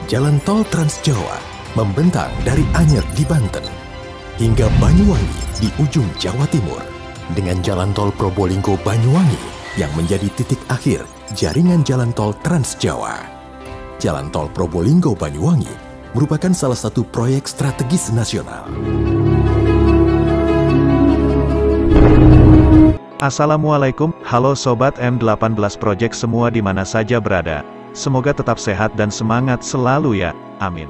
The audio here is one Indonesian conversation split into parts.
Jalan Tol Trans Jawa membentang dari Anyer di Banten hingga Banyuwangi di ujung Jawa Timur dengan Jalan Tol Probolinggo-Banyuwangi yang menjadi titik akhir jaringan Jalan Tol Trans Jawa. Jalan Tol Probolinggo-Banyuwangi merupakan salah satu proyek strategis nasional. Assalamualaikum, halo Sobat M18 Project semua di mana saja berada. Semoga tetap sehat dan semangat selalu ya, amin.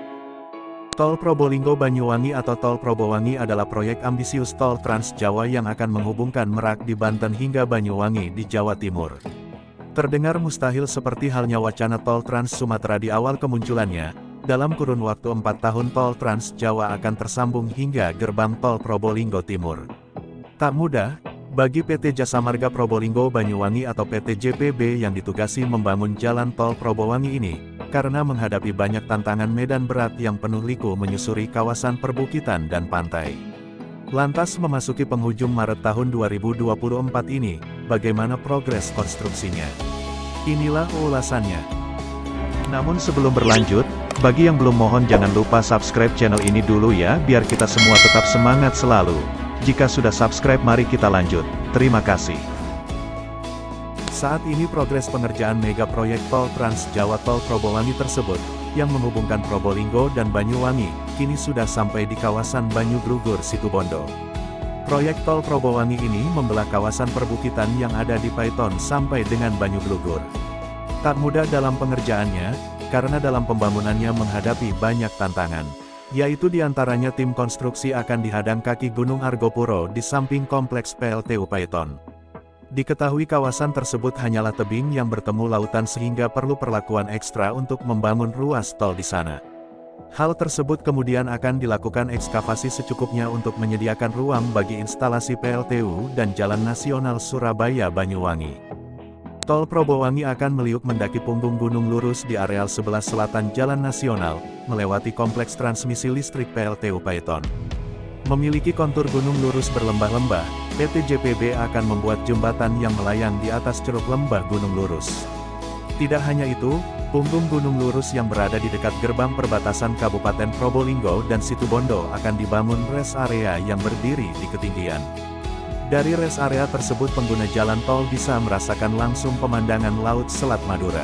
Tol Probolinggo-Banyuwangi atau Tol Probowangi adalah proyek ambisius Tol Trans Jawa yang akan menghubungkan Merak di Banten hingga Banyuwangi di Jawa Timur. Terdengar mustahil seperti halnya wacana Tol Trans Sumatera di awal kemunculannya, dalam kurun waktu 4 tahun Tol Trans Jawa akan tersambung hingga gerbang Tol Probolinggo Timur. Tak mudah bagi PT Jasa Marga Probolinggo-Banyuwangi atau PT JPB yang ditugasi membangun Jalan Tol Probowangi ini, karena menghadapi banyak tantangan medan berat yang penuh liku menyusuri kawasan perbukitan dan pantai. Lantas memasuki penghujung Maret tahun 2024 ini, bagaimana progres konstruksinya? Inilah ulasannya. Namun sebelum berlanjut, bagi yang belum mohon jangan lupa subscribe channel ini dulu ya biar kita semua tetap semangat selalu. Jika sudah subscribe mari kita lanjut, terima kasih. Saat ini progres pengerjaan mega proyek Tol Trans Jawa Tol Probowangi tersebut, yang menghubungkan Probolinggo dan Banyuwangi, kini sudah sampai di kawasan Banyuglugur Situbondo. Proyek Tol Probowangi ini membelah kawasan perbukitan yang ada di Paiton sampai dengan Banyuglugur. Tak mudah dalam pengerjaannya, karena dalam pembangunannya menghadapi banyak tantangan. Yaitu diantaranya tim konstruksi akan dihadang kaki Gunung Argopuro di samping kompleks PLTU Paiton. Diketahui kawasan tersebut hanyalah tebing yang bertemu lautan sehingga perlu perlakuan ekstra untuk membangun ruas tol di sana. Hal tersebut kemudian akan dilakukan ekskavasi secukupnya untuk menyediakan ruang bagi instalasi PLTU dan Jalan Nasional Surabaya-Banyuwangi. Tol Probowangi akan meliuk mendaki punggung gunung lurus di areal sebelah selatan Jalan Nasional, melewati kompleks transmisi listrik PLTU Paiton. Memiliki kontur gunung lurus berlembah-lembah, PT JPB akan membuat jembatan yang melayang di atas ceruk lembah gunung lurus. Tidak hanya itu, punggung gunung lurus yang berada di dekat gerbang perbatasan Kabupaten Probolinggo dan Situbondo akan dibangun rest area yang berdiri di ketinggian. Dari rest area tersebut pengguna jalan tol bisa merasakan langsung pemandangan Laut Selat Madura.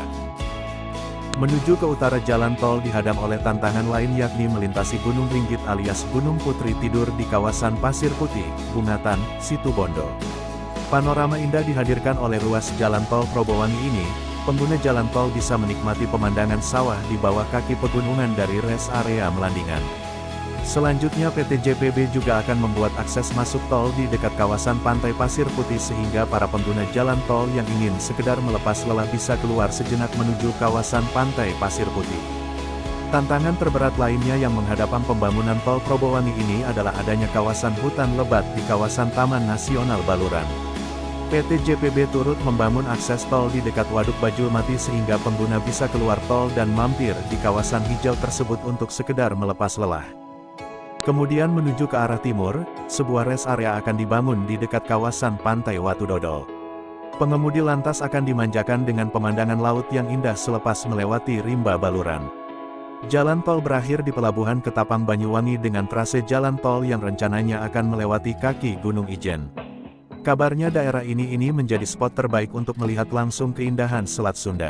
Menuju ke utara jalan tol dihadang oleh tantangan lain yakni melintasi Gunung Ringgit alias Gunung Putri Tidur di kawasan Pasir Putih, Bungatan, Situbondo. Panorama indah dihadirkan oleh ruas jalan tol Probowangi ini, pengguna jalan tol bisa menikmati pemandangan sawah di bawah kaki pegunungan dari rest area Melandingan. Selanjutnya PT JPB juga akan membuat akses masuk tol di dekat kawasan Pantai Pasir Putih sehingga para pengguna jalan tol yang ingin sekedar melepas lelah bisa keluar sejenak menuju kawasan Pantai Pasir Putih. Tantangan terberat lainnya yang menghadapan pembangunan Tol Probowangi ini adalah adanya kawasan hutan lebat di kawasan Taman Nasional Baluran. PT JPB turut membangun akses tol di dekat Waduk Bajulmati sehingga pengguna bisa keluar tol dan mampir di kawasan hijau tersebut untuk sekedar melepas lelah. Kemudian menuju ke arah timur, sebuah rest area akan dibangun di dekat kawasan Pantai Watu Dodol. Pengemudi lantas akan dimanjakan dengan pemandangan laut yang indah selepas melewati rimba Baluran. Jalan tol berakhir di Pelabuhan Ketapang Banyuwangi dengan trase jalan tol yang rencananya akan melewati kaki Gunung Ijen. Kabarnya daerah ini menjadi spot terbaik untuk melihat langsung keindahan Selat Sunda.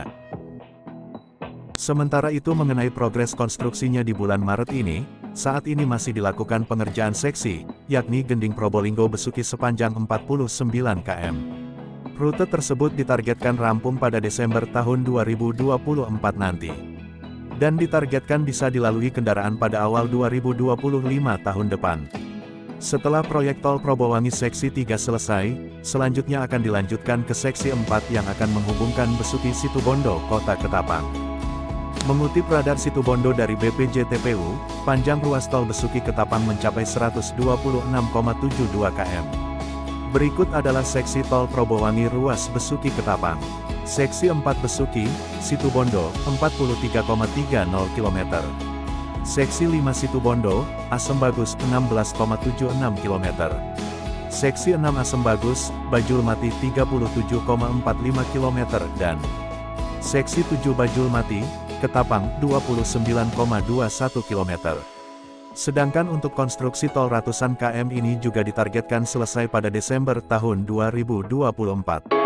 Sementara itu mengenai progres konstruksinya di bulan Maret ini, saat ini masih dilakukan pengerjaan seksi, yakni Gending Probolinggo Besuki sepanjang 49 km. Rute tersebut ditargetkan rampung pada Desember tahun 2024 nanti. Dan ditargetkan bisa dilalui kendaraan pada awal 2025 tahun depan. Setelah proyek Tol Probowangi Seksi 3 selesai, selanjutnya akan dilanjutkan ke Seksi 4 yang akan menghubungkan Besuki Situbondo, Kota Ketapang. Mengutip radar Situbondo dari BPJTPU, panjang ruas tol Besuki Ketapang mencapai 126,72 km. Berikut adalah seksi tol Probowangi ruas Besuki Ketapang. Seksi 4 Besuki, Situbondo, 43,30 km. Seksi 5 Situbondo, Asembagus, 16,76 km. Seksi 6 Asembagus, Bajulmati 37,45 km dan Seksi 7 Bajulmati, Ketapang 29,21 km. Sedangkan untuk konstruksi tol ratusan km ini juga ditargetkan selesai pada Desember tahun 2024.